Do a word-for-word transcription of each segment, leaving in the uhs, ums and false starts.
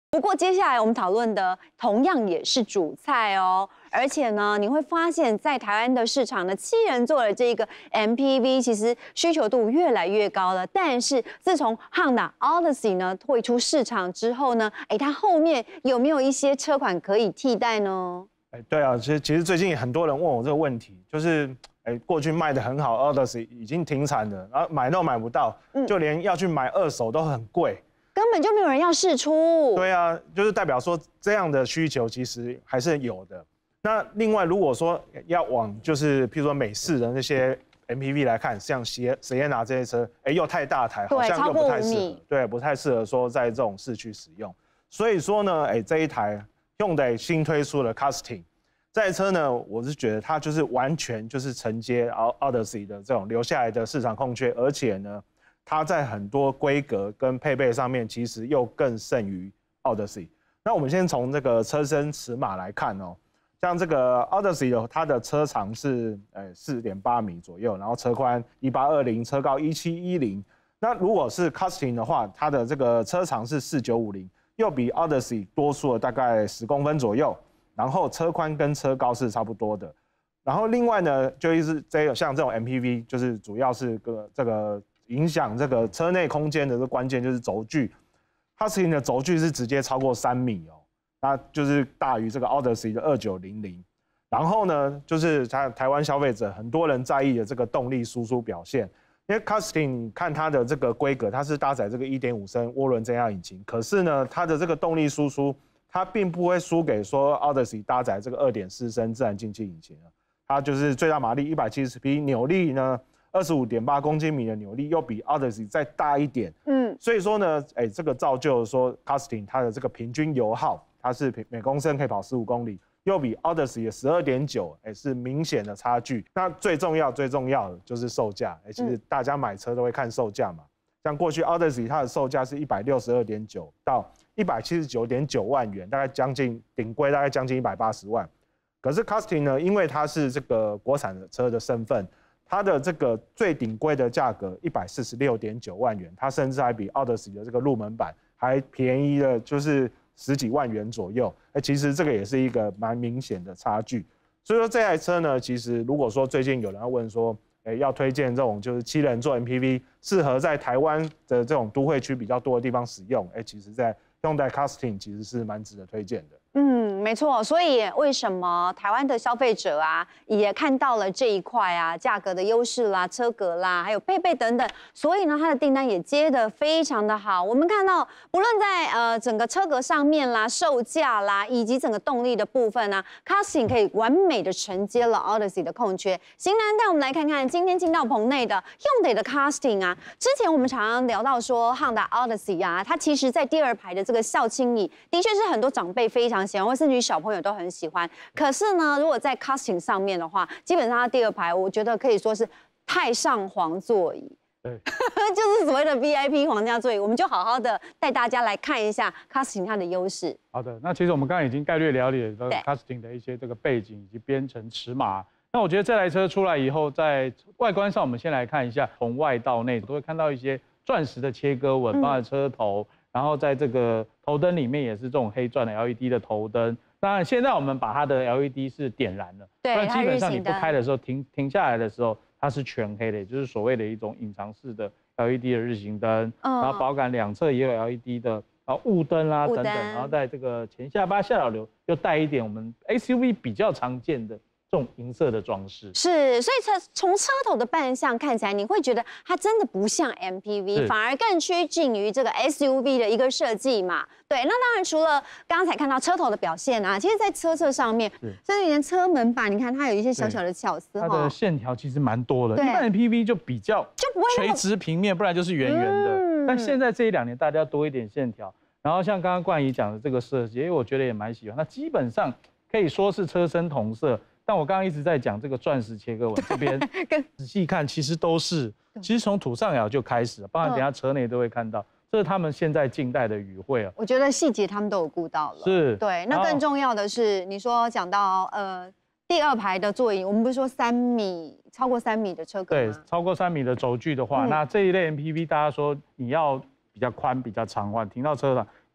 不过接下来我们讨论的同样也是主菜哦，而且呢，你会发现在台湾的市场呢，七人座的这个 M P V 其实需求度越来越高了。但是自从 Honda Odyssey 呢退出市场之后呢，哎，它后面有没有一些车款可以替代呢？ 哎，对啊，其实其实最近很多人问我这个问题，就是哎，过去卖的很好 Odyssey 已经停产了，然后买都买不到，嗯、就连要去买二手都很贵。 根本就没有人要释出。 对啊，就是代表说这样的需求其实还是有的。那另外，如果说要往就是譬如说美式的那些 M P V 来看，像 Sienna 这些车，哎，又太大台，好像又不太适合，对，不太适合说在这种市区使用。所以说呢，哎，这一台Hyundai新推出的 Casting 这台车呢，我是觉得它就是完全就是承接 Odyssey 的这种留下来的市场空缺，而且呢。 它在很多规格跟配备上面，其实又更胜于 Odyssey。那我们先从这个车身尺码来看哦，像这个 Odyssey 的它的车长是呃四点八米左右，然后车宽一八二零，车高一七一零。那如果是 Casting 的话，它的这个车长是四九五零，又比 Odyssey 多出了大概十公分左右，然后车宽跟车高是差不多的。然后另外呢，就是这个像这种 M P V， 就是主要是个这个。 影响这个车内空间的这关键就是轴距 ，Casting 的轴距是直接超过三米哦，那就是大于这个 Odyssey 的二九零零。然后呢，就是台台湾消费者很多人在意的这个动力输出表现，因为 Casting 你看它的这个规格，它是搭载这个 一点五升涡轮增压引擎，可是呢，它的这个动力输出它并不会输给说 Odyssey 搭载这个二点四升自然进气引擎啊，它就是最大马力一百七十匹，扭力呢。 二十五点八公斤米的扭力又比 Odyssey 再大一点，嗯，所以说呢，哎，这个造就说 Casting 它的这个平均油耗，它是每公升可以跑十五公里，又比 Odyssey 的十二点九，哎，是明显的差距。那最重要、最重要的就是售价，哎，其实大家买车都会看售价嘛。像过去 Odyssey 它的售价是一百六十二点九到一百七十九点九万元，大概将近顶规大概将近一百八十万。可是 Casting 呢，因为它是这个国产的车的身份。 它的这个最顶规的价格一百四十六点九万元，它甚至还比 Odyssey 的这个入门版还便宜了，就是十几万元左右。哎，其实这个也是一个蛮明显的差距。所以说这台车呢，其实如果说最近有人要问说，哎，要推荐这种就是七人座 M P V， 适合在台湾的这种都会区比较多的地方使用，哎，其实在Hyundai Casting 其实是蛮值得推荐的。 嗯，没错，所以为什么台湾的消费者啊也看到了这一块啊，价格的优势啦、车格啦，还有配备等等，所以呢，它的订单也接得非常的好。我们看到，不论在呃整个车格上面啦、售价啦，以及整个动力的部分啊 ，Casting 可以完美的承接了 Odyssey 的空缺。型男带我们来看看今天进到棚内的 Hyundai 的 Casting 啊，之前我们常常聊到说 Honda Odyssey 啊，它其实在第二排的这个校庆椅，的确是很多长辈非常喜欢，或甚至于小朋友都很喜欢。可是呢，如果在 Casting 上面的话，基本上它第二排，我觉得可以说是太上皇座椅， 对， 就是所谓的 V I P 皇家座椅。我们就好好的带大家来看一下 Casting 它的优势。 好的，那其实我们刚刚已经概略了解了 Casting 的一些这个背景以及编程尺码。那我觉得这台车出来以后，在外观上，我们先来看一下，从外到内都会看到一些钻石的切割纹，包含车头。嗯 然后在这个头灯里面也是这种黑钻的 L E D 的头灯。当然，现在我们把它的 L E D 是点燃了， 对， 不然基本上你不开的时候，停停下来的时候，它是全黑的，也就是所谓的一种隐藏式的 L E D 的日行灯。嗯、然后保杆两侧也有 L E D 的，然后雾灯啦、啊、等等。然后在这个前下巴下导流又带一点我们 S U V 比较常见的。 这种银色的装饰是，所以车从车头的扮相看起来，你会觉得它真的不像 M P V， 反而更趋近于这个 S U V 的一个设计嘛。对，那当然除了刚刚才看到车头的表现啊，其实在车侧上面，甚至连车门板，你看它有一些小小的巧思哈。它的线条其实蛮多的，一般 M P V 就比较就不会垂直平面，不然就是圆圆的。嗯、但现在这一两年大家多一点线条，然后像刚刚冠仪讲的这个设计，因为我觉得也蛮喜欢。那基本上可以说是车身同色。 但我刚刚一直在讲这个钻石切割纹，这边仔细看，其实都是，其实从土上窑就开始了，包含等下车内都会看到，这是他们现在近代的语汇啊。 我觉得细节他们都有顾到了， 是， 对。那更重要的是，你说讲到呃第二排的座椅，我们不是说三米超过三米的车格吗？ 对，超过三米的轴距的话，嗯、那这一类 M P V 大家说你要比较宽、比较长的话，停到车上。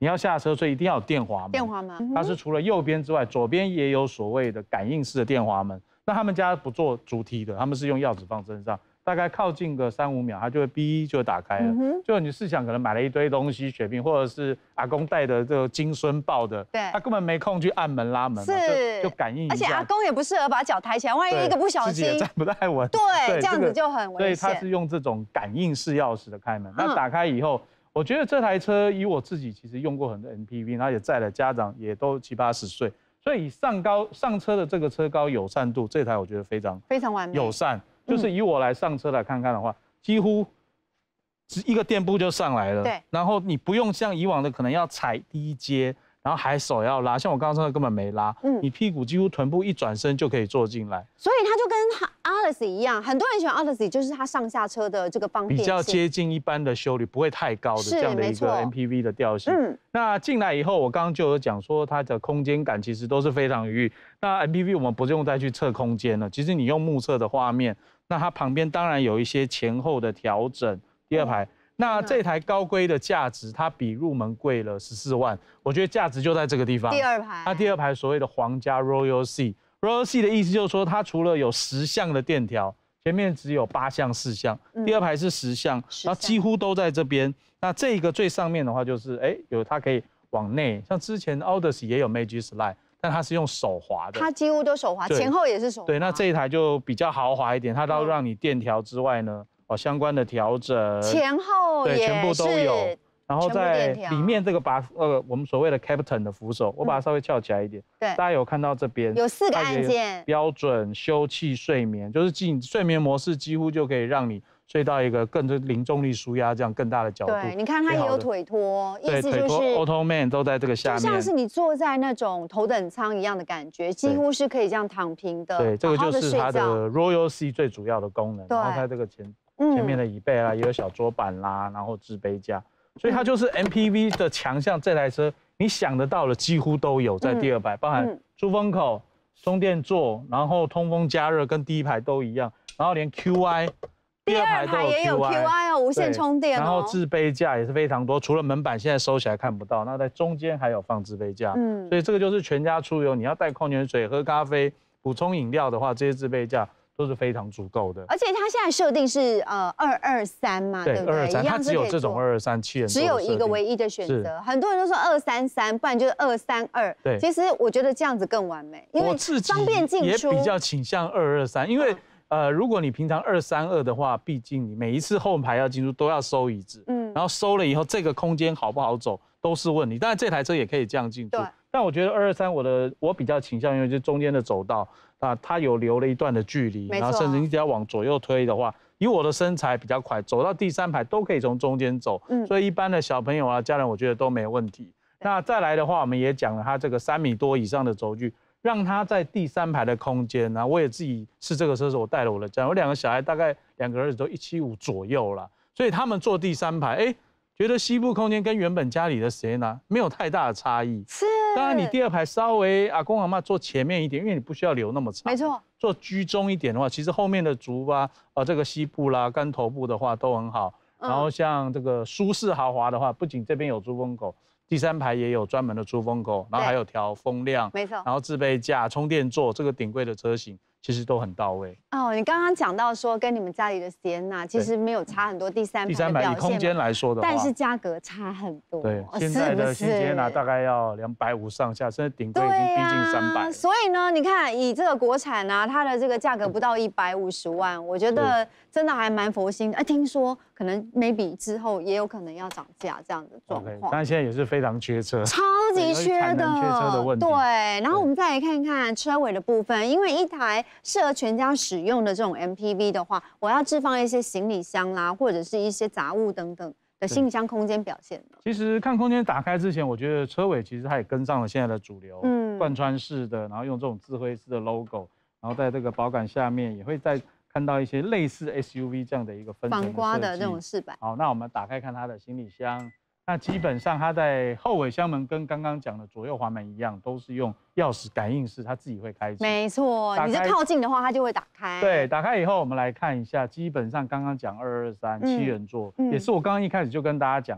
你要下车，所以一定要有电滑门。 电滑门， 它是除了右边之外，左边也有所谓的感应式的电滑门。那他们家不做主梯的，他们是用钥匙放身上，大概靠近个三五秒，它就会哔就会打开了。嗯、就你试想，可能买了一堆东西，雪碧或者是阿公带的这个金孙抱的， 对， 他根本没空去按门拉门， 是就就感应一下。 而且阿公也不适合把脚抬起来，万一一个不小心， 自己也站不太稳。 对，对这样子就很危险。 所以他是用这种感应式钥匙的开门。那打开以后。嗯我觉得这台车以我自己其实用过很多 M P V， 然后也载了家长，也都七八十岁，所以以上高上车的这个车高友善度，这台我觉得非常非常完美友善。就是以我来上车来看看的话，几乎只一个垫步就上来了。 对， 然后你不用像以往的可能要踩第一阶，然后还手要拉，像我刚刚上的根本没拉，嗯，你屁股几乎臀部一转身就可以坐进来。 所以它就跟 Odyssey 一样，很多人喜欢 Odyssey， 就是它上下车的这个方便性， 比较接近一般的休旅，不会太高的这样的一个 M P V 的调性。嗯，那进来以后，我刚刚就有讲说它的空间感其实都是非常愉悦。那 M P V 我们不用再去测空间了，其实你用目测的画面，那它旁边当然有一些前后的调整。第二排。嗯那这台高规的价值，它比入门贵了十四万，我觉得价值就在这个地方。 第二排， 它第二排所谓的皇家 Royal Seat，Royal Seat 的意思就是说，它除了有十项的电调，前面只有八项四项，嗯、第二排是十项，然后几乎都在这边。那这个最上面的话，就是哎，有它可以往内，像之前 Odyssey 也有 Magic Slide， 但它是用手滑的， 它几乎都手滑，前后也是手滑。 对，那这一台就比较豪华一点，它都让你电调之外呢。哦，相关的调整， 前后对，全部都有。然后在里面这个把呃我们所谓的 Captain 的扶手，我把它稍微翘起来一点。对，大家有看到这边有四个按键， 标准休憩睡眠，就是进睡眠模式，几乎就可以让你睡到一个更零重力舒压这样更大的角度。 对，你看它也有腿托，意思就是 Auto Man 都在这个下面， 就像是你坐在那种头等舱一样的感觉，几乎是可以这样躺平的。 对，这个就是它的 Royal Seat 最主要的功能。然后它这个前。前面的椅背啦，也有小桌板啦，然后置杯架，所以它就是 M P V 的强项。这台车你想得到的几乎都有在第二排，包含出风口、充电座，然后通风加热跟第一排都一样，然后连 Q I， 第二排也有 Q I 哦，无线充电哦。 然后置杯架也是非常多，除了门板现在收起来看不到，那在中间还有放置杯架，嗯，所以这个就是全家出游，你要带矿泉水、喝咖啡、补充饮料的话，这些置杯架。都是非常足够的， 而且它现在设定是呃二二三嘛，对不对？ 二二三，它只有这种二二三七人座， 只有一个唯一的选择。很多人都说二三三，不然就是二三二。对，其实我觉得这样子更完美，因为方便进出。 也比较倾向二二三，因为呃，如果你平常二三二的话，毕竟你每一次后排要进出都要收椅子，嗯，然后收了以后，这个空间好不好走都是问题。当然这台车也可以这样进出，但我觉得二二三我的我比较倾向于就是中间的走道。啊，它有留了一段的距离，然后甚至你只要往左右推的话，以我的身材比较快，走到第三排都可以从中间走，嗯，所以一般的小朋友啊、家人，我觉得都没问题。那再来的话，我们也讲了它这个三米多以上的轴距，让它在第三排的空间啊，我也自己是这个车时候我带了我的家人，我两个小孩大概两个儿子都一七五左右了，所以他们坐第三排，哎。觉得膝部空间跟原本家里的Sienna没有太大的差异， 是。 当然你第二排稍微阿公阿嬤坐前面一点，因为你不需要留那么长， 没错。 坐居中一点的话，其实后面的足啊，呃这个膝部啦跟头部的话都很好。嗯、然后像这个舒适豪华的话，不仅这边有出风口，第三排也有专门的出风口，然后还有调风量， 没错。 然后置杯架、充电座，这个顶贵的车型。其实都很到位哦。你刚刚讲到说跟你们家里的Sienna其实没有差很多，第三排第三排以空间来说的话， 但是价格差很多。 对，现在的新Sienna大概要两百五上下，甚至顶贵已经逼近三百。 所以呢，你看以这个国产啊，它的这个价格不到一百五十万，我觉得真的还蛮佛心的。哎，听说可能 maybe 之后也有可能要涨价这样的状况。 但现在也是非常缺车， 超级缺的， 缺车的问题。 对，然后我们再来看看车尾的部分，因为一台适合全家使用的这种 M P V 的话，我要置放一些行李箱啦，或者是一些杂物等等的行李箱空间表现呢。 其实看空间打开之前，我觉得车尾其实它也跟上了现在的主流，嗯，贯穿式的，然后用这种智慧式的 logo， 然后在这个保杆下面也会再看到一些类似 S U V 这样的一个分层反刮的这种饰板。 好，那我们打开看它的行李箱。那基本上它在后尾箱门跟刚刚讲的左右滑门一样，都是用钥匙感应式，它自己会开启。 没错，你是靠近的话，它就会打开。 对，打开以后我们来看一下，基本上刚刚讲二二三七人座，嗯、也是我刚刚一开始就跟大家讲的，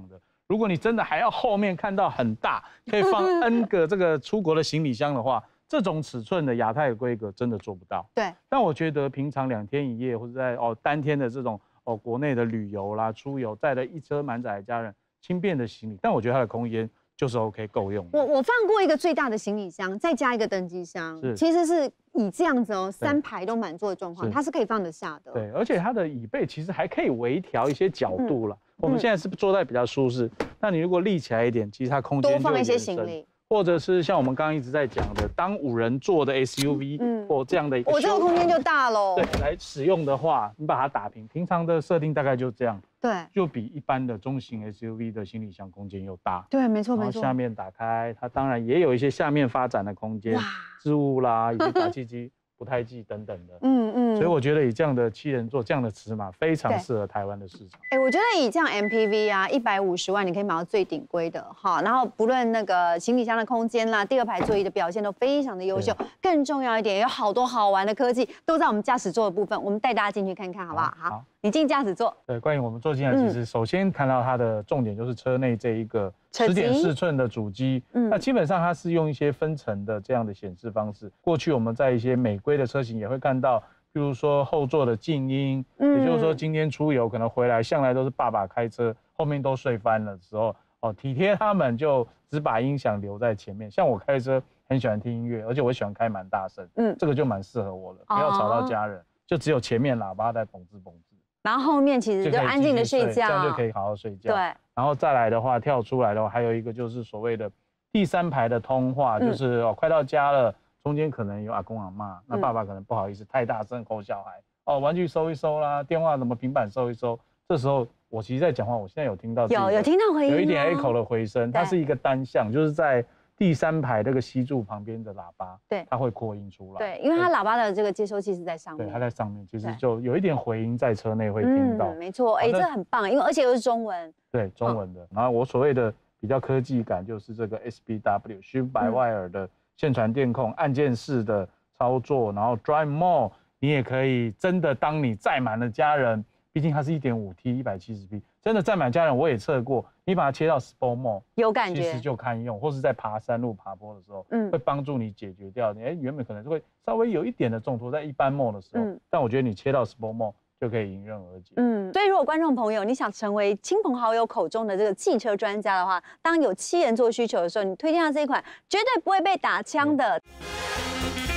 如果你真的还要后面看到很大，可以放 N 个这个出国的行李箱的话，这种尺寸的亚太的规格真的做不到。 对。 但我觉得平常两天一夜或者在哦单天的这种哦国内的旅游啦、出游，载了一车满载的家人，轻便的行李，但我觉得它的空间就是 OK 够用。 我我放过一个最大的行李箱，再加一个登机箱，其实是以这样子哦，三排都满座的状况，它是可以放得下的。 对，而且它的椅背其实还可以微调一些角度了。嗯、我们现在是坐在比较舒适，那你如果立起来一点，其实它空间多放一些行李。 或者是像我们刚刚一直在讲的，当五人座的 S U V，嗯，或这样的一个， 我这个空间就大喽。 对，来使用的话，你把它打平，平常的设定大概就这样。 对， 就比一般的中型 S U V 的行李箱空间又大。 对，没错没错。 下面打开，它当然也有一些下面发展的空间，置物啦，以及打气机、不胎记等等的。嗯嗯。所以我觉得以这样的七人座这样的尺码，非常适合台湾的市场。 哎，我觉得以这样 M P V 啊，一百五十万你可以买到最顶规的哈。然后不论那个行李箱的空间啦，第二排座椅的表现都非常的优秀。更重要一点，有好多好玩的科技都在我们驾驶座的部分，我们带大家进去看看好不好？好。好，你进驾驶座。 对，关于我们坐进来，其实首先看到它的重点就是车内这一个十点四寸的主机。嗯，那基本上它是用一些分层的这样的显示方式。过去我们在一些美规的车型也会看到，比如说后座的静音，嗯，也就是说今天出游可能回来，向来都是爸爸开车，后面都睡翻了的时候，哦，体贴他们就只把音响留在前面。像我开车很喜欢听音乐，而且我喜欢开蛮大声，嗯，这个就蛮适合我的，不要吵到家人，就只有前面喇叭在蹦吱蹦吱。 然后后面其实就安静的睡觉， 这样就可以好好睡觉。 对， 然后再来的话，跳出来的话，还有一个就是所谓的第三排的通话，嗯、就是哦，快到家了，中间可能有阿公阿嬷，那爸爸可能不好意思太大声吼小孩，哦，玩具收一收啦，电话什么平板收一收。这时候我其实在讲话，我现在有听到有有听到回音， 有一点 echo 的回声，它是一个单向，就是在第三排这个吸柱旁边的喇叭，对，它会扩音出来。 对，因为它喇叭的这个接收器是在上面。 对，它在上面，其实就有一点回音在车内会听到。 嗯，没错，哎，这很棒，因为而且又是中文。 对，中文的。然后我所谓的比较科技感，就是这个 S B W Shift by Wire 的线传电控，按键式的操作，然后 Drive Mode， 你也可以真的当你载满了家人，毕竟它是 一点五 T 一百七十匹。真的载满家人，我也测过，你把它切到 Sport Mode， 有感觉， 其实就堪用，或是在爬山路、爬坡的时候，嗯，会帮助你解决掉你，哎，原本可能会稍微有一点的重挫，在一般 Mode 的时候，嗯，但我觉得你切到 Sport Mode 就可以迎刃而解。 嗯，所以如果观众朋友你想成为亲朋好友口中的这个汽车专家的话，当有七人座需求的时候，你推荐到这一款，绝对不会被打枪的。嗯